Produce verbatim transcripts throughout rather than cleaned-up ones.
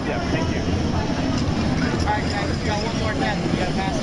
Yeah, thank you. Alright guys, we got one more test. We gotta pass it.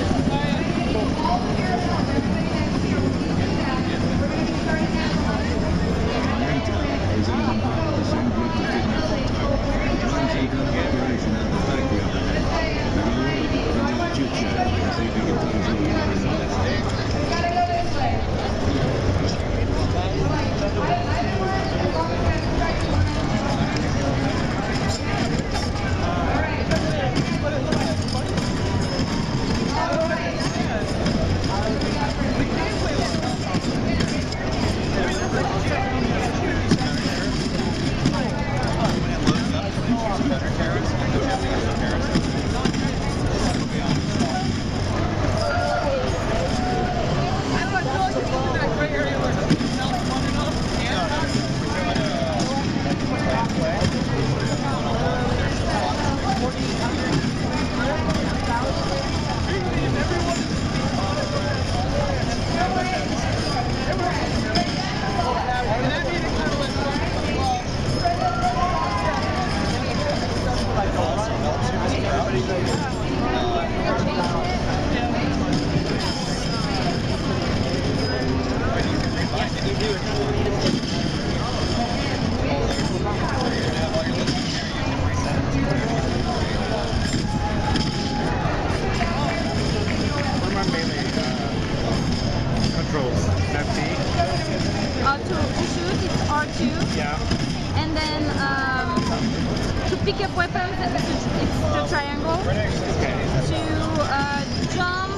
Uh, to, to shoot, it's R two. Yeah. And then um, to pick up weapons, it's, it's the triangle. Okay. To uh, jump,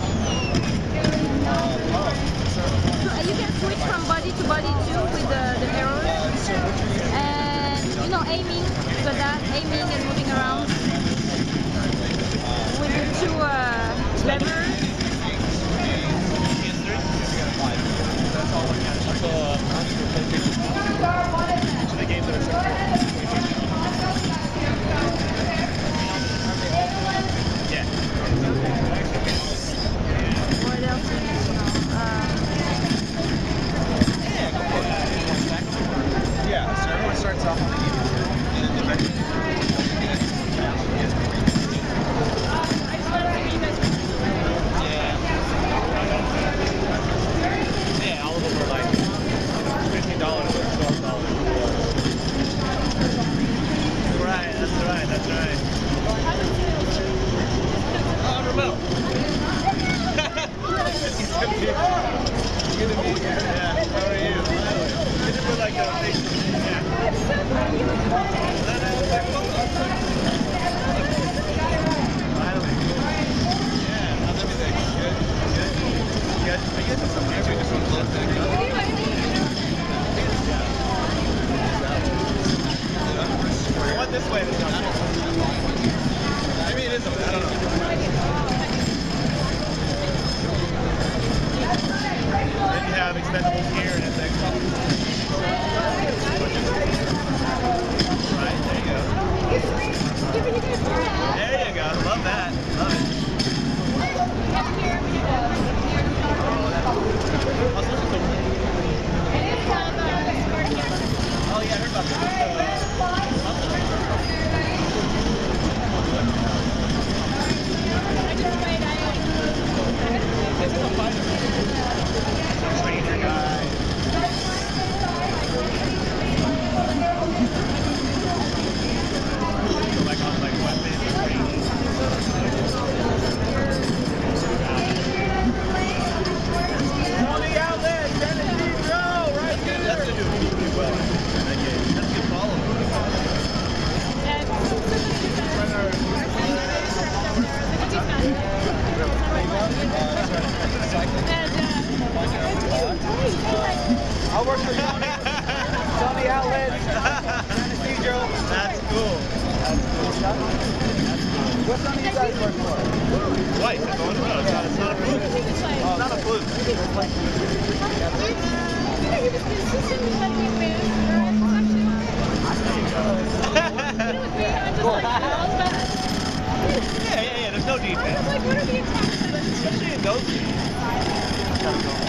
to, uh, you can switch from body to body too with the, the arrows. And you know, aiming, so that aiming and moving around with the two uh, levers. That's all I got. So, uh, the games that are so yeah. What else do you know? Um, Yeah, go for it. Yeah, so everyone starts off on the easy and then eventually. Yeah, all of them were like fifteen dollars or twelve dollars. Right, that's right, that's right. Oh, remote. It's gonna be, it's gonna be, yeah, how are you? It's just like a big, yeah. Finally. Yeah, how's everything? Good? Good? Good? I guess it's something actually just want to close that up. I went this way this time. Maybe it is a bit, I don't know. Then you have Expendables here and it's Xbox. Right, there you go. There you go, love that. Love it. Oh yeah, I heard about this. It's a fighter. Trainer guy. Like on like weapons and training. On the outlet, Tennessee, go! Right here! That's to do really well. That's a good follow. I'll work for Tony. Tony Outlet. Tennessee girl. That's cool. That's cool. That's cool. What Tony you guys work for? White. It's not, it's not a fluke. It's not a fluke. Yeah, yeah, yeah. There's no defense. Especially in those games.